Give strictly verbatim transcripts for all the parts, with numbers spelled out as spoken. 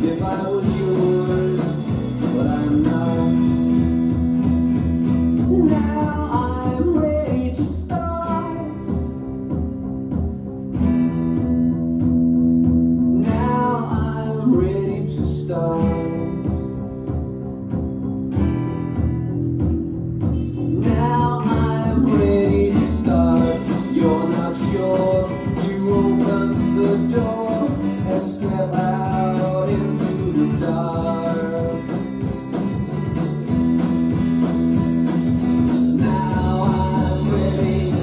if I was yours, but I'm not. Now I'm ready to start. Now I'm ready to start. Now I'm ready to start. You're not sure. You open the door and step out into the dark. Now I'm ready.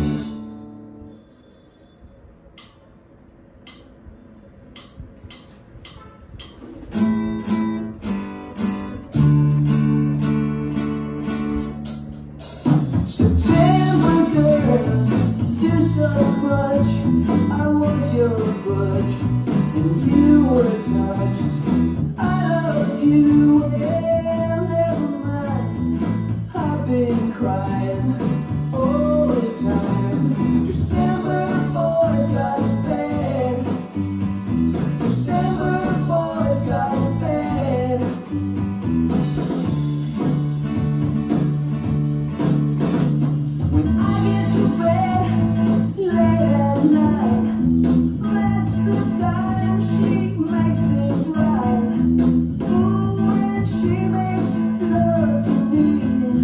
September girls do so much. I was your butch and you were touched. I love you, well, never mind. I've been crying all the time. December boys got bad. December boys got bad. When I get to bed late at night, that's the time she makes things right. Ooh, when she makes love to me.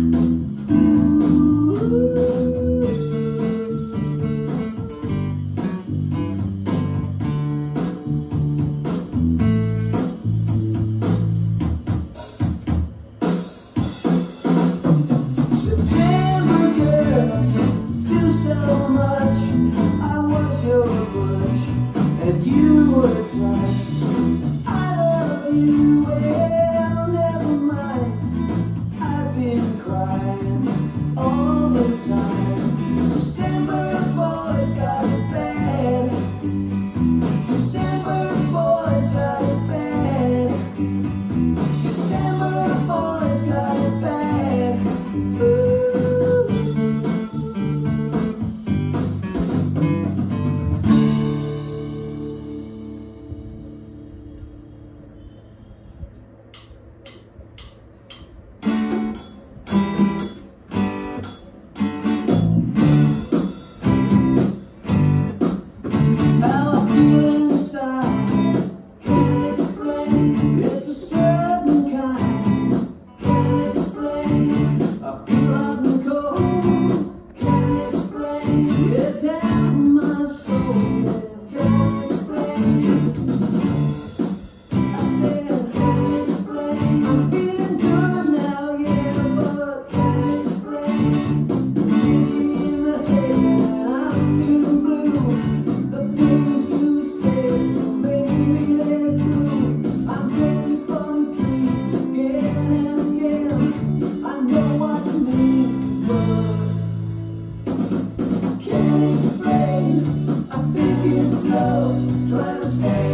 September girls do so much. I was your butch and you were touched. I love you, well, never mind. I've been crying all the time. December boys got it bad. December boys got it bad. December boys got it bad. How I feel inside, can't explain. It's a certain kind, can't explain. I feel hot and cold, can't explain. It's down in my soul, can't explain. I said can't explain. I'm feeling good now, yeah, but can't explain. Kiss me in the head, I'm feeling blue. The things you say, maybe they're true. I'm dreaming from dreams again and again. I know what you mean, but can't explain. I think it's love trying to say